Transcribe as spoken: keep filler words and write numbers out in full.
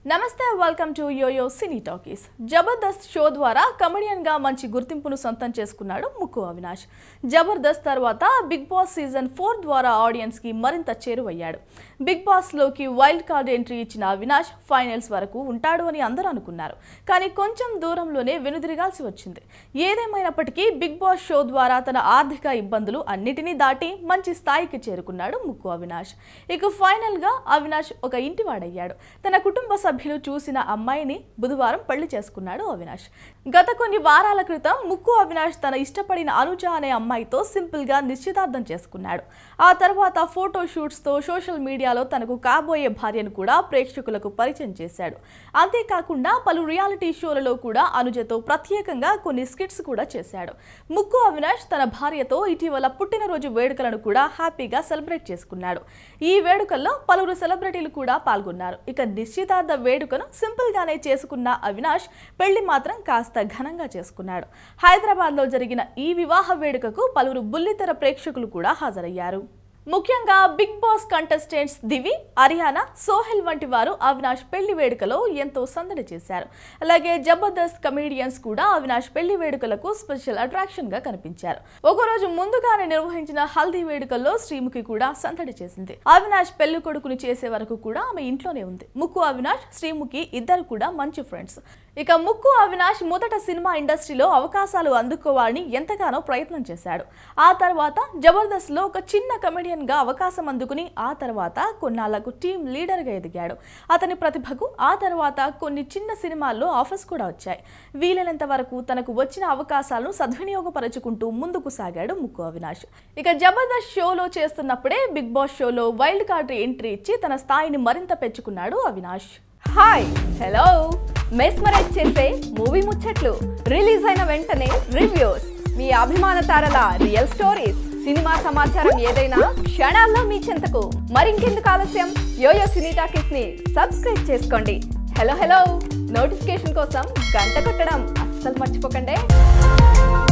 నమస్తే welcome to YoYo Cine Talkies. Jabardasth show ద్వారా comedian గా మంచి గుర్తింపును సొంతం చేసుకున్నాడు ముక్కు అవినాష్. జబర్దస్త్ తర్వాత బిగ్ బాస్ సీజన్ ఫోర్ ద్వారా ఆడియన్స్ కి మరింత చేరువయ్యాడు. బిగ్ బాస్ లోకి వైల్డ్ కార్డ్ ఎంట్రీ ఇచ్చిన అవినాష్ ఫైనల్స్ వరకు ఉంటాడు అని అందరూ అనుకున్నారు. కానీ కొంచెం దూరంలోనే వెనుదిరగాల్సి వచ్చింది. ఏదేమైనప్పటికీ బిగ్ బాస్ షో ద్వారా తన ఆర్థిక ఇబ్బందులు అన్నిటినీ దాటి మంచి స్థాయికి చేరుకున్నాడు ముక్కు అవినాష్. ఇక ఫైనల్ గా అవినాష్ ఒక ఇంటివాడయ్యాడు. తన కుటుంబ సభ్యులు చూసిన అమ్మాయిని బుధవారం పెళ్లి చేసుకున్నాడు అవినాష్. గత కొన్ని వారాల క్రితం ముక్కు అవినాష్ తన ఇష్టపడిన అనుజ అనే అమ్మాయితో సింపుల్ గా నిశ్చితార్థం చేసుకున్నాడు. ఆ తర్వాత ఫోటో షూట్స్ తో సోషల్ మీడియాలో తనకు కాబోయే భార్యను కూడా ప్రేక్షకులకు పరిచయం చేశాడు. అంతేకాకుండా పలు రియాలిటీ షోలలో కూడా అనుజతో ప్రత్యేకంగా కొన్ని స్కిట్స్ కూడా చేశాడు. ముక్కు అవినాష్ తన భార్యతో ఇటీవల పుట్టినరోజు వేడుకలను కూడా హ్యాపీగా సెలబ్రేట్ చేసుకున్నాడు. ఈ వేడుకల్లో పలువురు సెలబ్రిటీలు కూడా పాల్గొన్నారు. ఇక నిశ్చితార్థ వేడుకను సింపుల్ గానే చేసుకున్న అవినాష్ పెళ్లి మాత్రం కాస్త ఘనంగా చేసుకున్నాడు. హైదరాబాద్ లో జరిగిన ఈ వివాహ వేడుకకు పలువురు బుల్లితెర ప్రేక్షకులు కూడా హాజరయ్యారు. ముఖ్యంగా Bigg Boss contestants Divi, Ariyana, Sohel వంటి వారు అవినాష్ పెళ్లి వేడుకలో ఎంతో సందడి చేశారు. అలాగే జబర్దస్త్ కమెడియన్స్ కూడా అవినాష్ పెళ్లి వేడుకలకు స్పెషల్ అట్రాక్షన్ గా కనిపించారు. ఒకరోజు ముందుగానే నిర్వహించిన హల్దీ వేడుకల్లో శ్రీముఖి కూడా సందడి చేసింది. అవినాష్ పెళ్లి కొడుకుని చేసే వరకు కూడా ఆమె ఇంట్లోనే ఉంది. ముక్కు అవినాష్, శ్రీముఖి ఇద్దరు కూడా మంచి ఫ్రెండ్స్. ఇక ముక్కు అవినాష్ మొదట సినిమా ఇండస్ట్రీలో అవకాశాలు అందుకోవాలని ఎంతగానో ప్రయత్నం చేశాడు. ఆ తర్వాత జబర్దస్త్ లో ఒక చిన్న కమెడియన్ గా అవకాశం అందుకుని ఆ తర్వాత కొన్నాళ్లకు టీం లీడర్ గా ఎదిగాడు. అతని ప్రతిభకు ఆ తర్వాత కొన్ని చిన్న సినిమాల్లో ఆఫర్స్ కూడా వచ్చాయి. వీలైనంత వరకు తనకు వచ్చిన అవకాశాలను సద్వినియోగపరచుకుంటూ ముందుకు సాగాడు ముక్కు అవినాష్. ఇక జబర్దస్త్ షోలో చేస్తున్నప్పుడే బిగ్ బాస్ షోలో వైల్డ్ కార్డ్ ఎంట్రీ ఇచ్చి తన స్థాయిని మరింత పెంచుకున్నాడు అవినాష్. హాయ్, హలో, మెస్మరైజ్ చేసే మూవీ ముచ్చట్లు, రిలీజ్ అయిన వెంటనే రివ్యూస్, మీ అభిమాన తారల రియల్ స్టోరీస్, సినిమా సమాచారం ఏదైనా క్షణాల్లో మీ చెంతకు. మరింకెందుకు ఆలస్యం, యోయో సినీ టాకీస్ ని సబ్స్క్రైబ్ చేసుకోండి. హలో హలో నోటిఫికేషన్ కోసం గంట కొట్టడం అస్సలు మర్చిపోకండి.